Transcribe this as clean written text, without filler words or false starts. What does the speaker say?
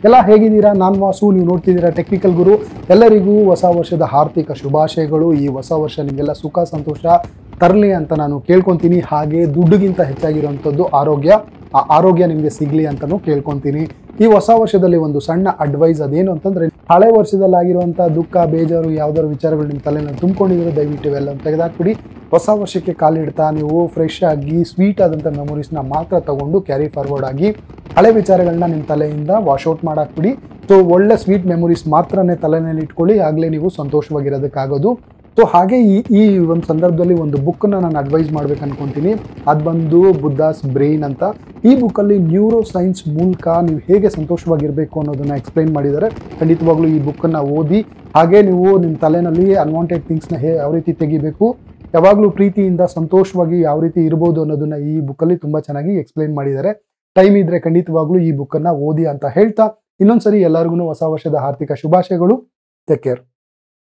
ಎಲ್ಲ ಹೇಗಿದ್ದೀರಾ? ನಾನು ವಾಸು, ನೀವು ನೋಡ್ತಿದ್ದೀರಾ ಟೆಕ್ನಿಕಲ್ ಗುರು. ಎಲ್ಲರಿಗೂ ಹೊಸ ವರ್ಷದ ಆರ್ಥಿಕ ಶುಭಾಶಯಗಳು. ಈ ಹೊಸ ವರ್ಷ ನಿಮಗೆಲ್ಲ ಸುಖ ಸಂತೋಷ ತರಲಿ ಅಂತ ನಾನು ಕೇಳ್ಕೊತೀನಿ. ಹಾಗೆ ದುಡ್ಡುಗಿಂತ ಹೆಚ್ಚಾಗಿರುವಂಥದ್ದು ಆರೋಗ್ಯ. ಆ ಆರೋಗ್ಯ ನಿಮಗೆ ಸಿಗಲಿ ಅಂತಲೂ ಕೇಳ್ಕೊತೀನಿ. ಈ ಹೊಸ ವರ್ಷದಲ್ಲಿ ಒಂದು ಸಣ್ಣ ಅಡ್ವೈಸ್ ಅದೇನು ಅಂತಂದರೆ, ಹಳೆ ವರ್ಷದಲ್ಲಿ ಆಗಿರುವಂಥ ದುಃಖ, ಬೇಜಾರು, ಯಾವ್ದಾದ್ರು ವಿಚಾರಗಳು ನಿಮ್ಮ ತಲೆಯಲ್ಲಿ ತುಂಬಿಕೊಂಡಿದ್ರೆ ದಯವಿಟ್ಟು ಇವೆಲ್ಲ ತೆಗೆದಾಕ್ಬಿಡಿ. ಹೊಸ ವರ್ಷಕ್ಕೆ ಕಾಲಿಡ್ತಾ ನೀವು ಫ್ರೆಶ್ ಆಗಿ ಸ್ವೀಟ್ ಆದಂಥ ಮೆಮೊರೀಸ್ನ ಮಾತ್ರ ತಗೊಂಡು ಕ್ಯಾರಿ ಫಾರ್ವರ್ಡ್ ಆಗಿ ಹಳೆ ವಿಚಾರಗಳನ್ನ ನಿಮ್ಮ ತಲೆಯಿಂದ ವಾಶೌಟ್ ಮಾಡಾಕ್ಬಿಡಿ. ಸೊ ಒಳ್ಳೆ ಸ್ವೀಟ್ ಮೆಮೊರೀಸ್ ಮಾತ್ರನೇ ತಲೆಯಲ್ಲಿ ಇಟ್ಕೊಳ್ಳಿ, ಆಗಲೇ ನೀವು ಸಂತೋಷವಾಗಿರೋದಕ್ಕಾಗೋದು. ಸೊ ಹಾಗೆ ಈ ಒಂದು ಸಂದರ್ಭದಲ್ಲಿ ಒಂದು ಬುಕ್ಕನ್ನು ನಾನು ಅಡ್ವೈಸ್ ಮಾಡ್ಬೇಕು ಅನ್ಕೊತೀನಿ. ಅದು ಬಂದು ಬುದ್ಧಾಸ್ ಬ್ರೈನ್ ಅಂತ. ಈ ಬುಕ್ಕಲ್ಲಿ ನ್ಯೂರೋ ಸೈನ್ಸ್ ಮೂಲಕ ನೀವು ಹೇಗೆ ಸಂತೋಷವಾಗಿರಬೇಕು ಅನ್ನೋದನ್ನು ಎಕ್ಸ್ಪ್ಲೈನ್ ಮಾಡಿದ್ದಾರೆ. ಖಂಡಿತವಾಗ್ಲೂ ಈ ಬುಕ್ಕನ್ನು ಓದಿ. ಹಾಗೆ ನೀವು ನಿಮ್ಮ ತಲೆಯಲ್ಲಿ ಅನ್ವಾಂಟೆಡ್ ಥಿಂಗ್ಸ್ನ ಯಾವ ರೀತಿ ತೆಗಿಬೇಕು, ಯಾವಾಗಲೂ ಪ್ರೀತಿಯಿಂದ ಸಂತೋಷವಾಗಿ ಯಾವ ರೀತಿ ಇರ್ಬೋದು ಅನ್ನೋದನ್ನು ಈ ಬುಕ್ಕಲ್ಲಿ ತುಂಬ ಚೆನ್ನಾಗಿ ಎಕ್ಸ್ಪ್ಲೈನ್ ಮಾಡಿದ್ದಾರೆ. ಟೈಮ್ ಇದ್ದರೆ ಖಂಡಿತವಾಗ್ಲೂ ಈ ಬುಕ್ಕನ್ನು ಓದಿ ಅಂತ ಹೇಳ್ತಾ, ಇನ್ನೊಂದ್ಸರಿ ಎಲ್ಲರಿಗೂ ಹೊಸ ವರ್ಷದ ಆರ್ಥಿಕ ಶುಭಾಶಯಗಳು. Take care.